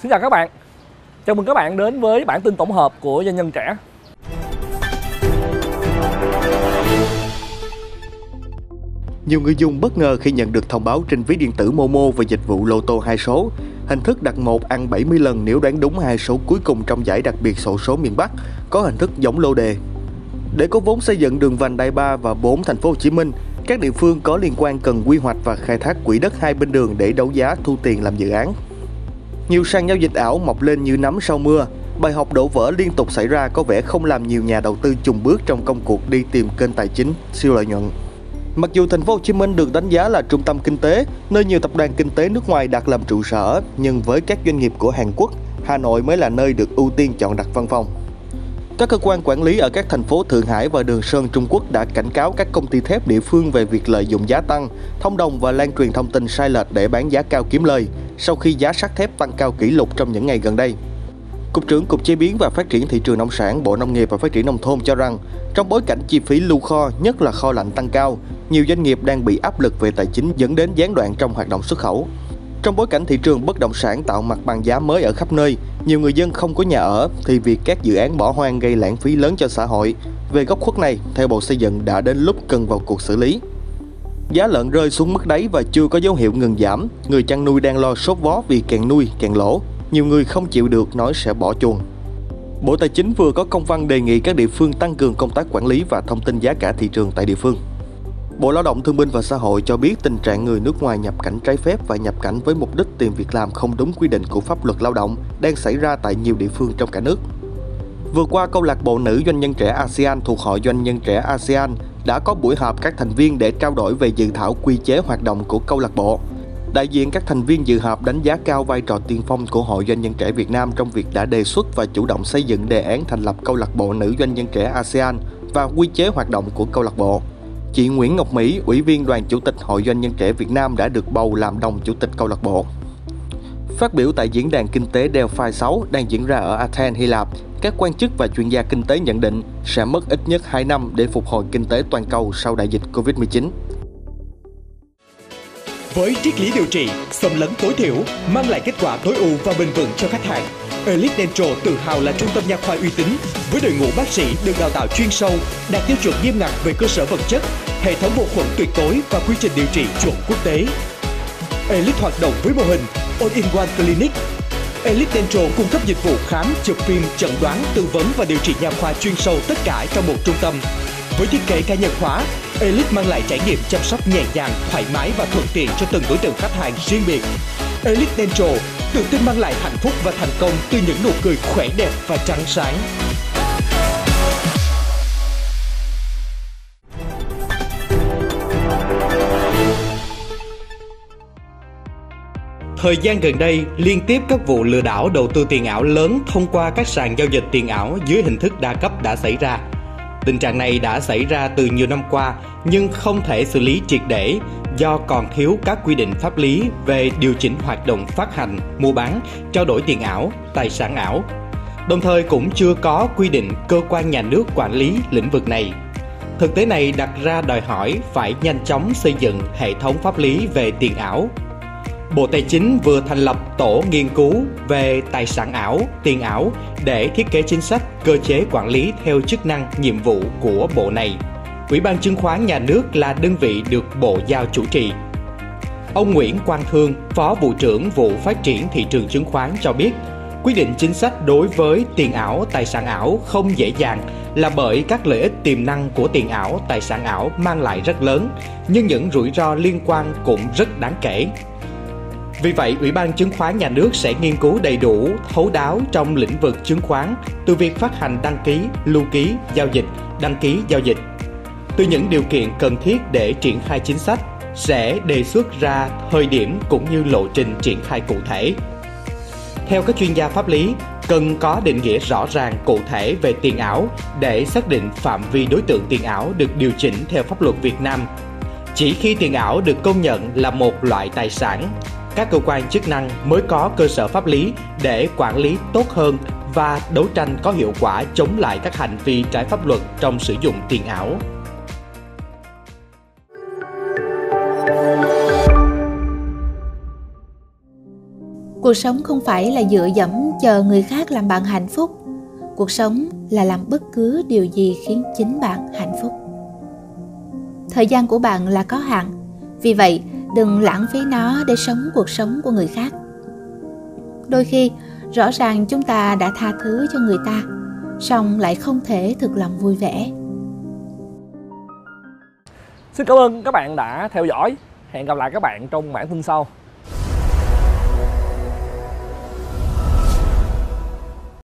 Xin chào các bạn. Chào mừng các bạn đến với bản tin tổng hợp của Doanh nhân trẻ. Nhiều người dùng bất ngờ khi nhận được thông báo trên ví điện tử Momo về dịch vụ lô tô 2 số. Hình thức đặt 1 ăn 70 lần nếu đoán đúng 2 số cuối cùng trong giải đặc biệt xổ số miền Bắc, có hình thức giống lô đề. Để có vốn xây dựng đường vành đai 3 và 4 thành phố Hồ Chí Minh, các địa phương có liên quan cần quy hoạch và khai thác quỹ đất hai bên đường để đấu giá thu tiền làm dự án. Nhiều sàn giao dịch ảo mọc lên như nấm sau mưa. Bài học đổ vỡ liên tục xảy ra có vẻ không làm nhiều nhà đầu tư chùn bước trong công cuộc đi tìm kênh tài chính siêu lợi nhuận. Mặc dù thành phố Hồ Chí Minh được đánh giá là trung tâm kinh tế, nơi nhiều tập đoàn kinh tế nước ngoài đặt làm trụ sở, nhưng với các doanh nghiệp của Hàn Quốc, Hà Nội mới là nơi được ưu tiên chọn đặt văn phòng. Các cơ quan quản lý ở các thành phố Thượng Hải và Đường Sơn Trung Quốc đã cảnh cáo các công ty thép địa phương về việc lợi dụng giá tăng, thông đồng và lan truyền thông tin sai lệch để bán giá cao kiếm lời, sau khi giá sắt thép tăng cao kỷ lục trong những ngày gần đây. Cục trưởng Cục Chế biến và Phát triển Thị trường Nông sản, Bộ Nông nghiệp và Phát triển Nông thôn cho rằng, trong bối cảnh chi phí lưu kho, nhất là kho lạnh tăng cao, nhiều doanh nghiệp đang bị áp lực về tài chính dẫn đến gián đoạn trong hoạt động xuất khẩu. Trong bối cảnh thị trường bất động sản tạo mặt bằng giá mới ở khắp nơi, nhiều người dân không có nhà ở, thì việc các dự án bỏ hoang gây lãng phí lớn cho xã hội. Về góc khuất này, theo Bộ Xây dựng đã đến lúc cần vào cuộc xử lý. Giá lợn rơi xuống mức đáy và chưa có dấu hiệu ngừng giảm, người chăn nuôi đang lo sốt vó vì càng nuôi càng lỗ. Nhiều người không chịu được nói sẽ bỏ chuồng. Bộ Tài chính vừa có công văn đề nghị các địa phương tăng cường công tác quản lý và thông tin giá cả thị trường tại địa phương. Bộ Lao động Thương binh và Xã hội cho biết tình trạng người nước ngoài nhập cảnh trái phép và nhập cảnh với mục đích tìm việc làm không đúng quy định của pháp luật lao động đang xảy ra tại nhiều địa phương trong cả nước. Vừa qua, câu lạc bộ nữ doanh nhân trẻ ASEAN thuộc Hội Doanh nhân trẻ ASEAN đã có buổi họp các thành viên để trao đổi về dự thảo quy chế hoạt động của câu lạc bộ. Đại diện các thành viên dự họp đánh giá cao vai trò tiên phong của Hội Doanh nhân trẻ Việt Nam trong việc đã đề xuất và chủ động xây dựng đề án thành lập câu lạc bộ nữ doanh nhân trẻ ASEAN và quy chế hoạt động của câu lạc bộ. Chị Nguyễn Ngọc Mỹ, Ủy viên Đoàn Chủ tịch Hội Doanh nhân trẻ Việt Nam đã được bầu làm đồng chủ tịch câu lạc bộ. Phát biểu tại diễn đàn kinh tế Delphi 6 đang diễn ra ở Athens, Hy Lạp, các quan chức và chuyên gia kinh tế nhận định sẽ mất ít nhất 2 năm để phục hồi kinh tế toàn cầu sau đại dịch Covid-19. Với triết lý điều trị, xâm lấn tối thiểu, mang lại kết quả tối ưu và bền vững cho khách hàng, Elite Dental tự hào là trung tâm nha khoa uy tín với đội ngũ bác sĩ được đào tạo chuyên sâu, đạt tiêu chuẩn nghiêm ngặt về cơ sở vật chất, hệ thống vô khuẩn tuyệt đối và quy trình điều trị chuẩn quốc tế. Elite hoạt động với mô hình All-in-One Clinic. Elite Dental cung cấp dịch vụ khám, chụp phim, chẩn đoán, tư vấn và điều trị nha khoa chuyên sâu tất cả trong một trung tâm. Với thiết kế cá nhân hóa, Elite mang lại trải nghiệm chăm sóc nhẹ nhàng, thoải mái và thuận tiện cho từng đối tượng khách hàng riêng biệt. Elite Dental tự tin mang lại hạnh phúc và thành công từ những nụ cười khỏe đẹp và trắng sáng. Thời gian gần đây, liên tiếp các vụ lừa đảo đầu tư tiền ảo lớn thông qua các sàn giao dịch tiền ảo dưới hình thức đa cấp đã xảy ra. Tình trạng này đã xảy ra từ nhiều năm qua nhưng không thể xử lý triệt để do còn thiếu các quy định pháp lý về điều chỉnh hoạt động phát hành, mua bán, trao đổi tiền ảo, tài sản ảo. Đồng thời cũng chưa có quy định cơ quan nhà nước quản lý lĩnh vực này. Thực tế này đặt ra đòi hỏi phải nhanh chóng xây dựng hệ thống pháp lý về tiền ảo. Bộ Tài chính vừa thành lập tổ nghiên cứu về tài sản ảo, tiền ảo để thiết kế chính sách, cơ chế quản lý theo chức năng, nhiệm vụ của bộ này. Ủy ban Chứng khoán Nhà nước là đơn vị được Bộ giao chủ trì. Ông Nguyễn Quang Thương, Phó Vụ trưởng Vụ Phát triển Thị trường Chứng khoán cho biết, quy định chính sách đối với tiền ảo, tài sản ảo không dễ dàng là bởi các lợi ích tiềm năng của tiền ảo, tài sản ảo mang lại rất lớn, nhưng những rủi ro liên quan cũng rất đáng kể. Vì vậy, Ủy ban Chứng khoán Nhà nước sẽ nghiên cứu đầy đủ, thấu đáo trong lĩnh vực chứng khoán, từ việc phát hành đăng ký, lưu ký, giao dịch, đăng ký giao dịch. Từ những điều kiện cần thiết để triển khai chính sách, sẽ đề xuất ra thời điểm cũng như lộ trình triển khai cụ thể. Theo các chuyên gia pháp lý, cần có định nghĩa rõ ràng cụ thể về tiền ảo để xác định phạm vi đối tượng tiền ảo được điều chỉnh theo pháp luật Việt Nam. Chỉ khi tiền ảo được công nhận là một loại tài sản, các cơ quan chức năng mới có cơ sở pháp lý để quản lý tốt hơn và đấu tranh có hiệu quả chống lại các hành vi trái pháp luật trong sử dụng tiền ảo. Cuộc sống không phải là dựa dẫm chờ người khác làm bạn hạnh phúc. Cuộc sống là làm bất cứ điều gì khiến chính bạn hạnh phúc. Thời gian của bạn là có hạn, vì vậy đừng lãng phí nó để sống cuộc sống của người khác. Đôi khi, rõ ràng chúng ta đã tha thứ cho người ta, song lại không thể thực lòng vui vẻ. Xin cảm ơn các bạn đã theo dõi. Hẹn gặp lại các bạn trong bản tin sau.